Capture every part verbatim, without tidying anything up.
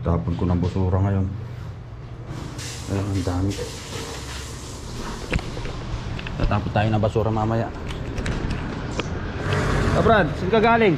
Tapon ko ng basura ngayon. Ayun, ang dami. Tatapon tayo ng basura mamaya. Oh, Brad, saan ka galing?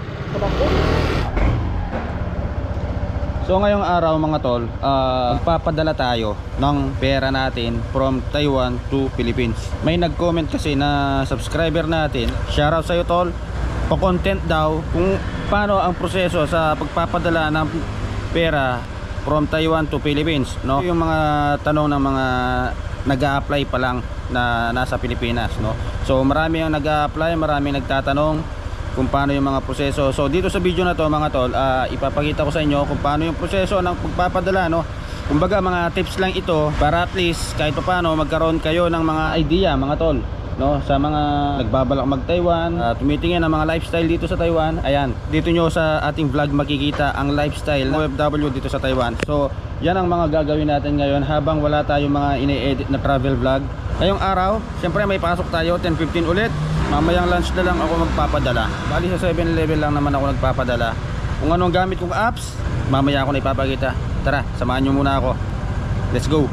So ngayong araw mga tol, uh, magpapadala tayo ng pera natin from Taiwan to Philippines. May nag-comment kasi na subscriber natin. Shoutout sa iyo tol. Pa-content daw kung paano ang proseso sa pagpapadala ng pera from Taiwan to Philippines, no? Yung mga tanong ng mga nag-a-apply pa lang na nasa Pilipinas, no? So marami ang nag-a-apply, marami nagtatanong kung paano yung mga proseso. So dito sa video na to mga tol, uh, ipapakita ko sa inyo kung paano yung proseso ng pagpapadala, no? Kumbaga mga tips lang ito para at least kahit pa paano magkaroon kayo ng mga idea mga tol, no? Sa mga nagbabalak mag Taiwan, uh, tumitingin ng mga lifestyle dito sa Taiwan. Ayan, dito nyo sa ating vlog makikita ang lifestyle ng O F W dito sa Taiwan. So yan ang mga gagawin natin ngayon habang wala tayong mga ine-edit na travel vlog. Ngayong araw, siyempre may pasok tayo ten fifteen ulit. Mamayang lunch na lang ako magpapadala. Bali sa seven eleven lang naman ako nagpapadala. Kung anong gamit kong apps, mamaya ako na ipapakita. Tara, samahan nyo muna ako. Let's go.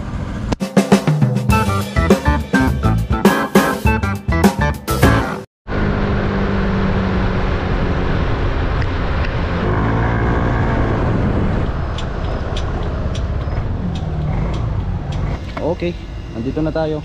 Okay, nandito na tayo.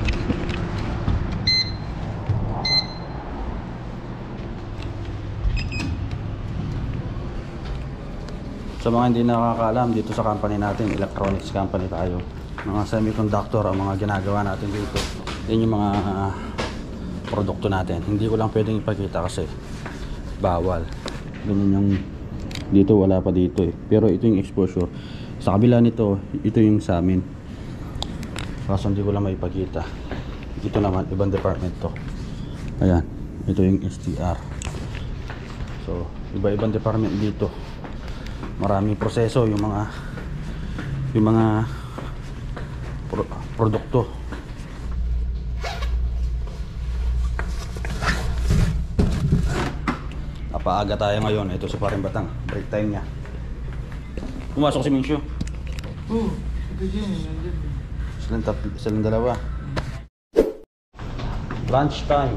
Sa mga hindi nakakaalam, dito sa company natin, electronics company tayo. Mga semiconductor ang mga ginagawa natin dito. Yan yung mga uh, produkto natin. Hindi ko lang pwedeng ipakita kasi bawal. Ganyan yung dito, wala pa dito eh. Pero ito yung exposure. Sa kabila nito, ito yung sa amin. Kaso hindi ko lang maipakita. Ito naman, ibang department to. Ayan, ito yung S T R. So, iba-ibang department dito. Maraming proseso yung mga yung mga pro, produkto. Napaaga tayo ngayon. Ito sa Paring Batang, break time niya. Pumasok si Minshu. Oo, ito dyan. Silang, tatlo, silang dalawa. Lunch time.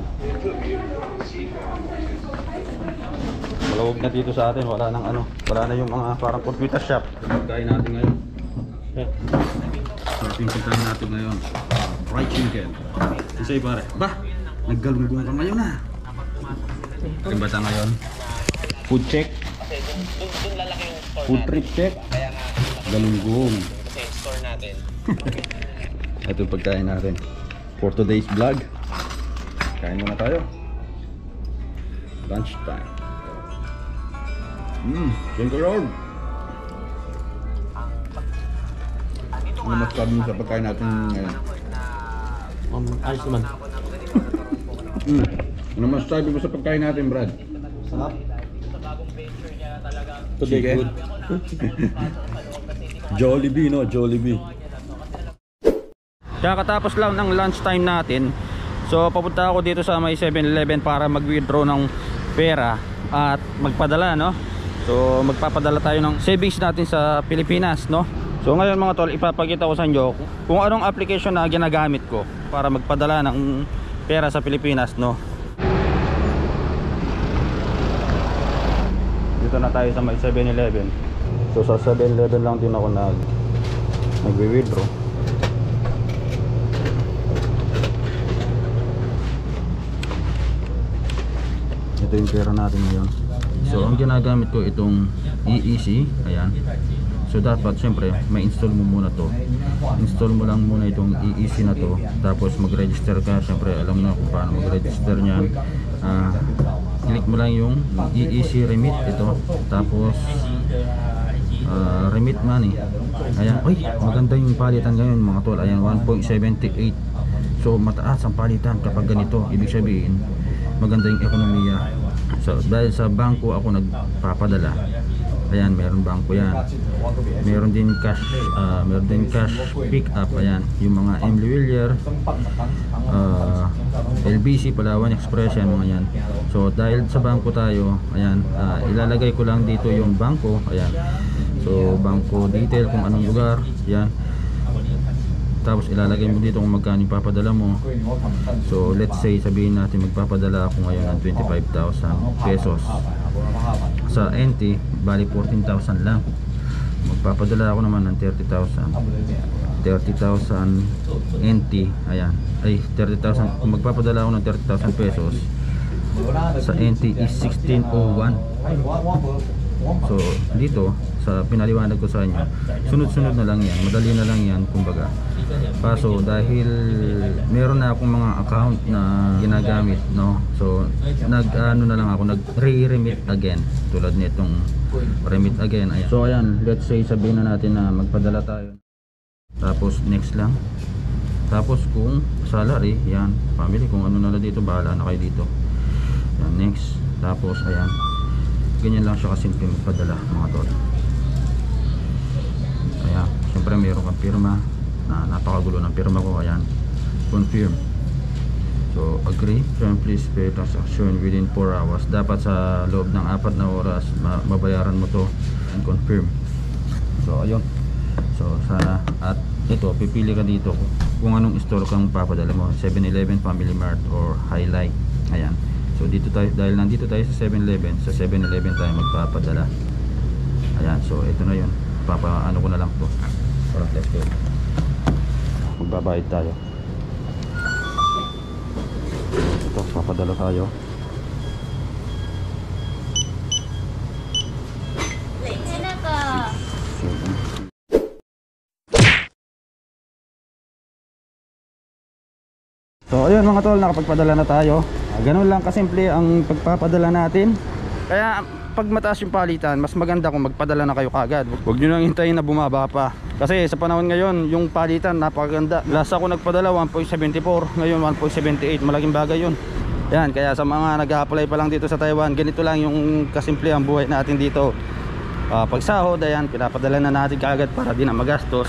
Malawag na dito sa atin, wala nang ano, wala na yung mga parang computer shop. Pagkain natin ngayon. Yung pagkain natin ngayon, fried chicken. Isa'y pare, ba? Naggalunggong ka ngayon ah. Paring Batang ngayon. Food check. Food trip check. Galunggong. Kasi store natin. Ito yung pagkain natin for today's vlog. Kain muna tayo. Lunch time. Hmm, thank you Lord. Ano masasabi mo sa pagkain natin ngayon? Um, ayos naman. Hmm, ano masasabi mo sa pagkain natin, Brad? Sarap. Today good. Jollibee, no? Jollibee. Kakatapos lang ng lunch time natin. So papunta ako dito sa may seven eleven para mag-withdraw ng pera at magpadala, no? So magpapadala tayo ng savings natin sa Pilipinas, no? So ngayon mga tol, ipapakita ko sa inyo kung anong application na ginagamit ko para magpadala ng pera sa Pilipinas, no? Dito na tayo sa may seven eleven. So sa seven eleven lang din ako nag nagwi-withdraw. Ito yung pera natin ngayon. So ang ginagamit ko itong E E C. Ayan. So dapat syempre may install mo muna to. Install mo lang muna itong E E C na to. Tapos mag-register ka. Syempre alam na kung paano mag-register niyan. uh, Click mo lang yung E E C remit. Ito. Tapos uh, remit money. Ayan. Uy, maganda yung palitan ngayon mga tol. Ayan, one point seven eight. So mataas ang palitan kapag ganito. Ibig sabihin maganda yung ekonomiya. So dahil sa bangko ako nagpapadala. Ayan, meron bangko yan. Meron din cash, uh, meron din cash pick up. Ayan, yung mga M. Lewillier, uh, L B C, Palawan Express, yan mga yan. So dahil sa bangko tayo, ayan, uh, ilalagay ko lang dito yung bangko. Ayan. So bangko detail kung anong lugar, yan. Tapos ilalagay mo dito kung magkano ipapadala mo. So let's say sabihin natin magpapadala ako ngayon ng twenty-five thousand pesos. Sa N T, bali fourteen thousand lang. Magpapadala ako naman ng thirty thousand. thirty thousand N T, ayan. Ay, thirty thousand. Kung magpapadala ako ng thirty thousand pesos, sa N T is sixteen oh one. So dito sa pinaliwanag ko sa inyo, sunod-sunod na lang yan, madali na lang yan kumbaga. Kaso dahil meron na akong mga account na ginagamit, no, so nag ano na lang ako, nag re-remit again tulad nitong remit again. Ayan. So ayan, let's say sabihin na natin na magpadala tayo, tapos next lang, tapos kung salary, yan, family, kung ano na lang dito, bahala na kayo dito. Yan, next, tapos ayan, ganyan lang siya kasimple magpadala mga tol. Kaya syempre mayroon kang pirma na napakagulo ng pirma ko. Ayan, confirm. So agree, firm, please pay transaction within four hours. Dapat sa loob ng apat na oras mabayaran mo to, and confirm. So ayun, so sana, at ito pipili ka dito kung anong store kang papadala mo, seven eleven, Family Mart or Highlight. Ayan, so dito tayo, dahil nandito tayo sa seven eleven, sa seven eleven tayo magpapadala. Ayan, so ito na yun, papa ano ko na lang to. Alright, let's go. Magbabayad tayo. Ito, papadala tayo. So ayun mga tol, nakapagpadala na tayo. Ganun lang kasimple ang pagpapadala natin. Kaya pag mataas yung palitan, mas maganda kung magpadala na kayo kagad. Huwag nyo nang hintayin na bumaba pa. Kasi sa panahon ngayon, yung palitan napakaganda. Last ako nagpadala one point seven four, ngayon one point seven eight. Malaking bagay yun. Yan, kaya sa mga nag-a-apply pa lang dito sa Taiwan, ganito lang yung kasimple ang buhay natin dito. uh, Pag sahod, ayan, pinapadala na natin kagad para di na magastos.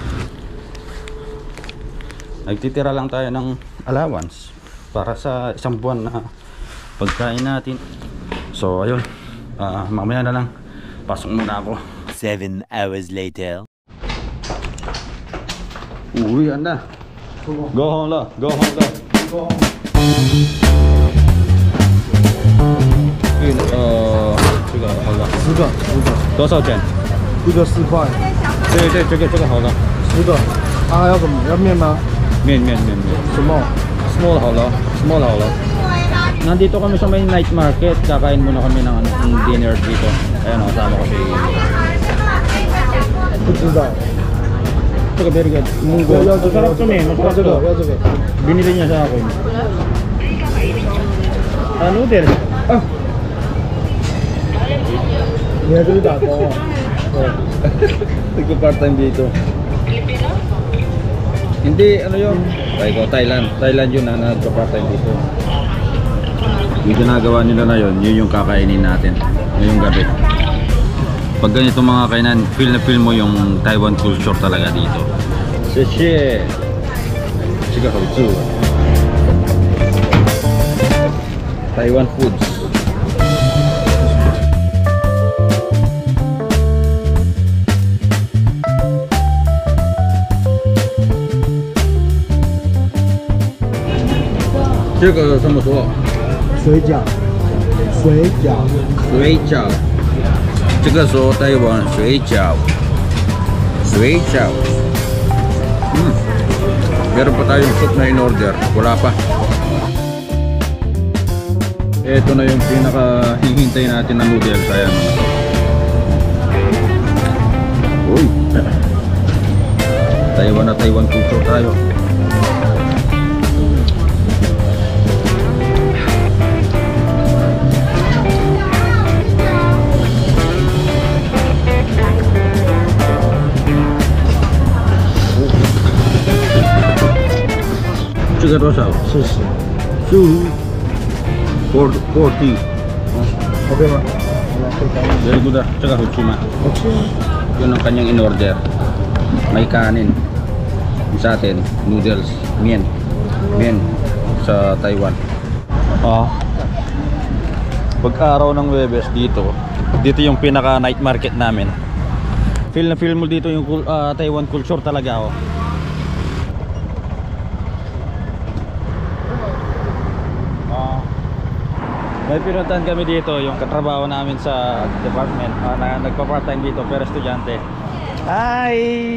Nagtitira lang tayo ng allowance para sa isang buwan na pagkain natin. So ayun, uh, mamaya na lang, pasok muna ako. Seven hours later. Uwi na. Go home la, go home la. Go home. Uh, 这个好了， 十个，十个， 多少钱？ 一个四块， 对对，这个这个好了， 十个。啊，还要什么？要面吗？ 面面面面。 什么？ Small 好了 small 好了。Nandito kami sa may night market, kakain muna kami ng, ng dinner dito. Ayan o, kasama ko si... 不知道。 Ito ka, very good. Munggo. Masarap kami, masarap to. Binili niya sa akin. Ah, noodles. Ah! Hindi ko dito ako. Nagpa-part time dito. Hindi, ano yun? Ay ko, Thailand. Thailand yun na nagpa-part time dito. Yung ginagawa nila na yun, yun yung kakainin natin ngayong gabi. Pag ganito mga kainan, feel na feel mo yung Taiwan culture talaga dito. Xie Chica Houzu Taiwan foods. This is 怎么说？ 水饺，水饺， 水饺。这个说台湾水饺，水饺。Hmm. Meron pa tayong soup na in order. Wala pa. Ito na yung pinaka hihintay natin na noodles. Ayan. Uy. Taiwan na Taiwan culture tayo.这个多少？ 四十。 十五。forty forty。 好吃吗？好了，可以加吗？ Very good ah. Tsaka hutsuma. 好吃。 Yun ang kanyang in order. May kanin. Yung sa atin, noodles, mien. Mien sa Taiwan. Ah. Pag araw ng Webes dito, dito yung pinaka night market namin. Feel na feel mo dito yung kul- ah, Taiwan culture talaga oh. Ah. May pinuntahan kami dito yung katrabaho namin sa department ah, na nagpa-part-time dito pero estudyante. Hi!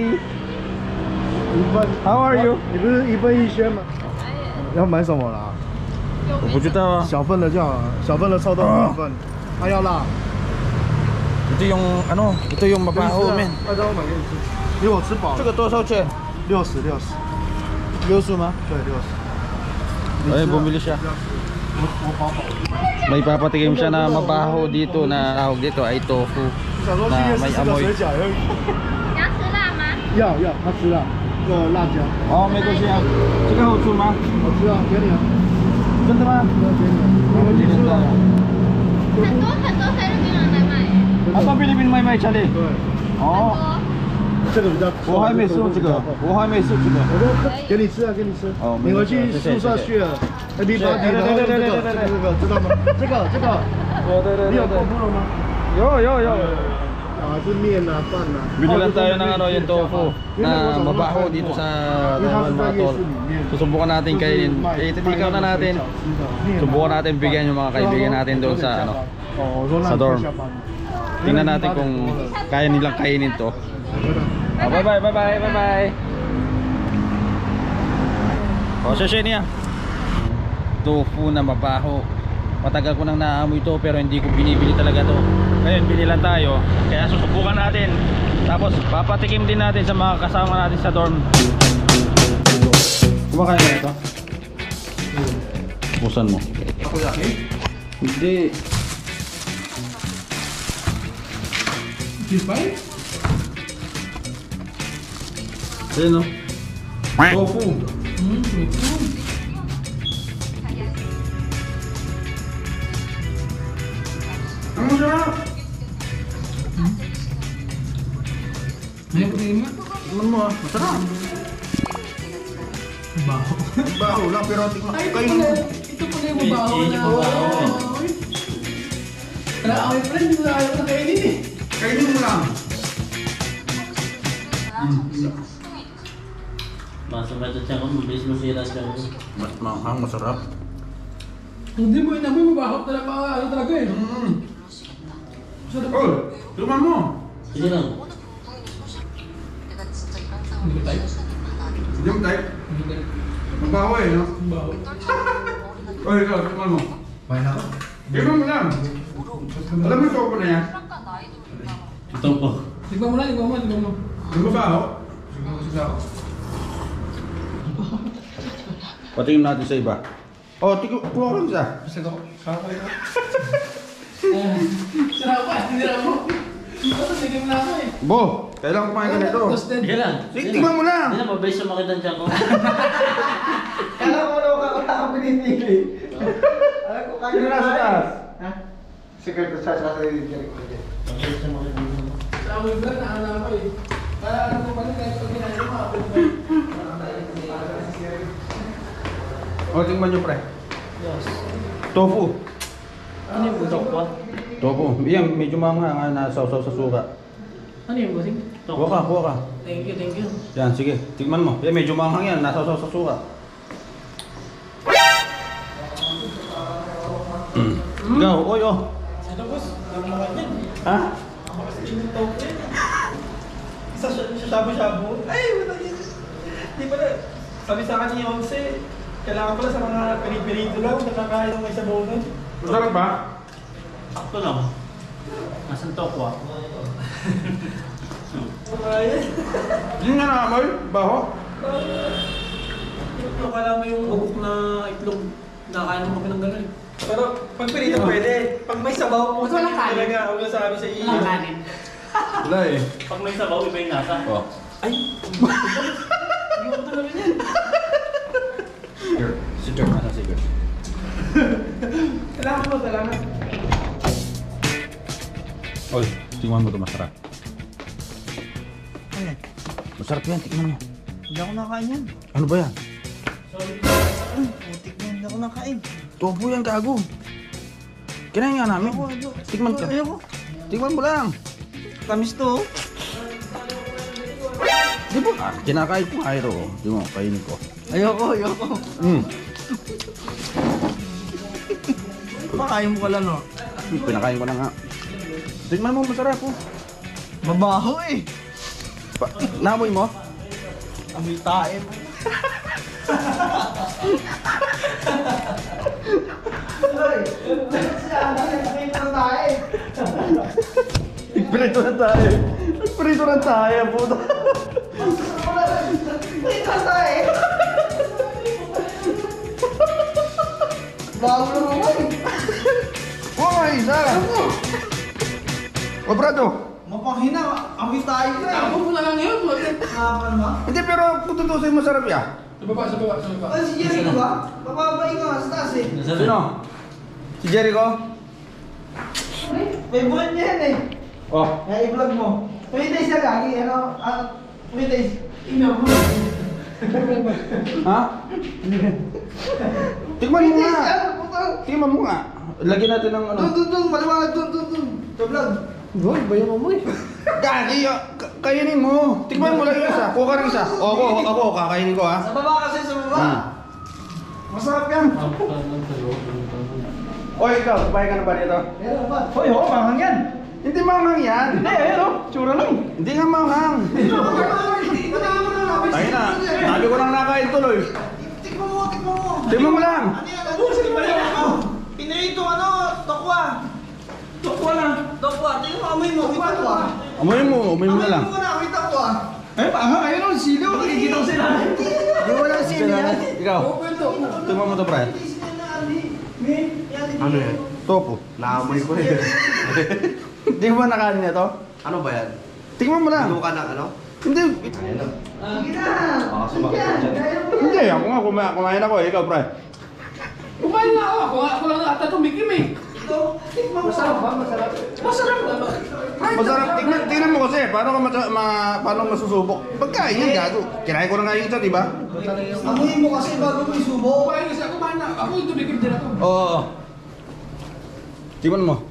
一份 How are you? 你不是一份一鲜吗？要买什么啦？ 我不知道啊。 小份的就好了，小份的臭豆腐一份，它要辣。 Ito yung ano, ito yung mabaho men. 快点我买给你吃，因为我吃饱了。 这个多少钱？ 六十六十， 六十吗？ 对六十。 Ay, bumili siya. 我我饱饱。 May papatikim siya na mabaho dito na tawag dito ay tofu 想说去夜市吃个水饺而已。 你要吃辣吗？ 要要，他吃辣，这个辣椒。 Oh, may ko siya. 这个好吃吗？ 好吃啊，给你啊， 真的吗？ 这个给你，你们去吃了。 很多很多菲律宾人来买， Apa Philippine may may chali? 对， 很 Oh, 多。 这个比较。 我还没吃这个，我还没吃这个。 我说给你吃啊，给你吃。 哦你回去宿舍去了，A B 八 D，然后用这个这个这个知道吗？这个这个， Oh, 对对你有公布了吗？ 有有有。 啊，是面啊，饭啊。 Binilan tayo ng ano yung tofu na mabaho dito sa Taiwan mga tol. Susubukan natin kainin. Eh, titikaw na natin. Subukan natin bigyan yung mga kaibigan natin doon sa ano. 哦，我说那 Sa 你 dorm. 下班。 Tingnan natin kung kaya nilang kainin to. Oh, bye bye, bye bye, bye bye. Oh, sasya niya. Tofu na mabaho. Matagal ko nang naamoy ito pero hindi ko binibili talaga to. Ngayon binilan tayo. Kaya susubukan natin. Tapos papatikim din natin sa mga kasama natin sa dorm. Kumakain ka na ito? Busan mo. Takoyaki? Hindi. Kispai? Ayun o. Tofu. Ang masarap. Tingnan mo ah, masarap. Baho. Baho lang pero tingnan. Ay, ito Kainin pala, mo. ito pala yung mabaho na. Kaya ako yung friend, hindi ko ayaw na kainin eh. Kainin mo lang. Masama sa tiyan ko, mabilis masira sa tiyan ko. Mas manghang, masarap. Hindi mo inamoy, mabaho talaga, ano talaga eh. Mm. Sarap. Oh, tuman mo. Sige lang. Hindi ko type. Hindi mo type. Hindi ko type. Mabaho eh, no? Mabaho. Oh, ikaw, tuman mo. Main ako. Tignan mo lang. Alam mo yung tofu na yan? Ito po. Tignan mo lang, tignan mo, tignan mo. Yung mabaho? Patingin natin sa iba. Oh, tignan, kuha ka lang isa. Sarap pa, hindi na mo. Ito, tignan mo na ako eh. Bo, kailangan kumain ka nito. Toasted. Sige lang. Sige, tingnan mo lang. Hindi na, mabilis sumakit ang tiyan ko. Kala ko wala ka wala akong pinipili. Alam ko kaya Sino nasa taas? Ha? Secret sa sa sa Mabilis sumakit ang tiyan ko. Sa amoy ba, naana ako eh. Kaya ano ko pala, kahit pag ginagawa mo, ako ba? Oh, tingnan nyo pre. Tofu. Ano yung butok po? Tofu. Yan, medyo mga nga nasawsaw sa suka. Ano yung busing? Kuha ka, kuha ka. Thank you, thank you. Yan, sige. Tigman mo. Yan, medyo manghang yan. Nasawsaw sa suka. Mm. Ikaw, oy, oh. Ano boss? Nagmakan yan. Ha? Isa siya shabu-shabu. Ay, wala yun. Di pala. Sabi sa akin ni Onse, kailangan pala sa mga peri-perito lang, nakakain ng may sabaw nun. Masarap ba? Sakto lang. Nasaan to ko ah? Ay, Yun nga naamoy. Baho. akala mo yung ugok na itlog, nakakain mo kami ng gano'n. Pero pag perito pwede. Pag may sabaw mo, Wala kanin. talaga, huwag na sabi sa iyo. Walang kanin. Wala eh. Pag may sabaw, iba yung nasa. Oh. Ay! Hindi ko talaga yan. Here. Si Dirk, nasa si Dirk. Kailangan mo talaga. Oy, tingnan mo ito masarap. Masarap yan, tingnan mo. Hindi ako nakain yan. Ano ba yan? Putik na hindi ako nakain. Tofu yan, gago. Kinain nga namin. Tikman ka. Ayoko. Tikman mo lang. Tamis to. Di ba? Ah, kinakain ko nga ito. Di mo, kainin ko. Ayoko, ayoko. Mm. Pakain mo ka lang, no? Pinakain ko na nga. Tingnan mo, masarap po. Mabaho eh. Pa namoy mo? Amoy tae mo. Prito na tayo. Prito na tayo, puto. Prito na tayo. Bago na mo eh. Oh, isa. O, Brado. Mapangina, amoy tayo na eh. Ako mo na lang yun. Naman ba? Hindi, pero kung tutusin masarap ya. Sa baba, sa baba, sa baba. Ah, si Jericho ba? Bababay ka nga sa taas eh. Sino? Si Jericho? May buwan niya yan eh. Oh. Kaya i-vlog mo. May taste na gagi, ano? Ah, may taste. Ina mo. Ha? Tingnan May mo taste, nga. ano? Putang. Tingnan mo nga. Lagyan natin ng ano. Dun, dun, dun. Maliwanag, dun, dun, dun. Sa vlog. Doon, bayo mo mo eh. Gagi, ah, ka- kainin mo. Tingnan mo lang yung isa. Kuha ka rin isa. O, ako, ako, kakainin ko ha. Sa baba kasi, sa baba. Hmm. Masarap yan. Oy, ikaw, sabay ka na ba dito? Meron ba? Hoy, oo, manghang yan. Hindi manghang yan. Hindi, ayun o. Tsura lang. Hindi nga manghang. Tayo na. Sabi ko nang nakain tuloy. Tikman mo, tikman mo. Tingnan mo lang. Ano yan? Ano sila ba yan? Pinirito, ano? Tokwa. Tukwa na. Tokwa. Tingnan mo, amoy mo. Amoy tokwa. Amoy mo, amoy mo na lang. Amoy mo na, amoy tokwa. Eh, manghang, ayun o. Silo. Nakikita ko sila. Di mo lang sila yan. Ikaw, Oo, pwede. tingnan mo to, Brian. Ano yan? Topo. Naamoy ko eh. Hindi mo ba nakain nito? Ano ba yan? Tingnan mo lang. ka ng ano? Hindi. Sige na. Ah, Hindi, ako nga kumain, kumain ako. Ikaw, Brian. Kumain nga ako. Ako nga, ako lang ata tumikim eh. Masarap ba? Masarap. Masarap naman. Masarap. Tingnan, tingnan mo kasi. Paano ka masa, ma, paano masusubok? Pagkain yan, gago. Kinain ko na nga yung isa, di ba? Amoy mo kasi bago mo isubo. Kumain kasi ako, kumain na. Ako yung tumikim din ako. Oo. oo. Tingnan mo.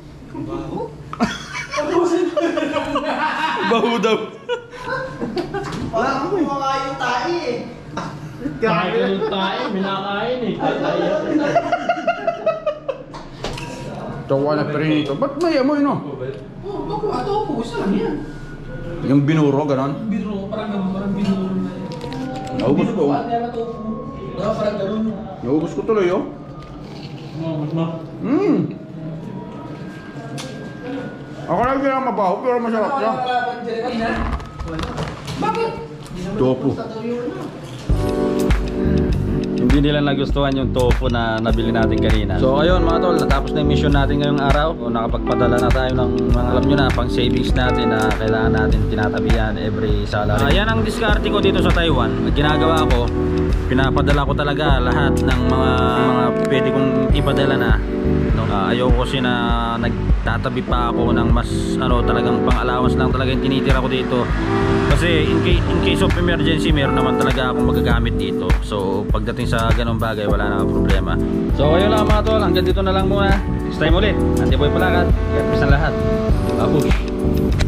Baho daw. Wala akong kumakain yung tae eh. Kakain yung tayo, minakain eh. Tayo. Tawa na perinito. Ba't may amoy, no? Oo, bako, ato ako. Isa lang yan. Yung binuro, ganon. Biro, parang ganun, parang binuro na yan. Naubos ko. Ano yan ato? Baka parang ganun. Naubos ko tuloy, oh. Mo, mas mo. Hmm. Ako lang kailangan mabaho, pero masarap siya. Bakit? Tofu. Hindi nila nagustuhan yung tofu na nabili natin kanina. So ayun mga tol, natapos na yung mission natin ngayong araw. So, nakapagpadala na tayo ng mga alam nyo na pang savings natin na kailangan natin tinatabihan every salary. Uh, yan ang diskarte ko dito sa Taiwan. Ginagawa ko, pinapadala ko talaga lahat ng mga mga pwede kong ipadala na. No? Uh, ayoko kasi na nagtatabi pa ako ng mas ano talagang pang-allowance lang talaga yung tinitira ko dito. Kasi in case, in case of emergency, meron naman talaga akong magagamit dito. So pagdating sa ganong bagay, wala na problema. So ayun lang mga tol, hanggang dito na lang muna. Next time ulit, Andy Boy Palakad. God bless na lahat. Babush.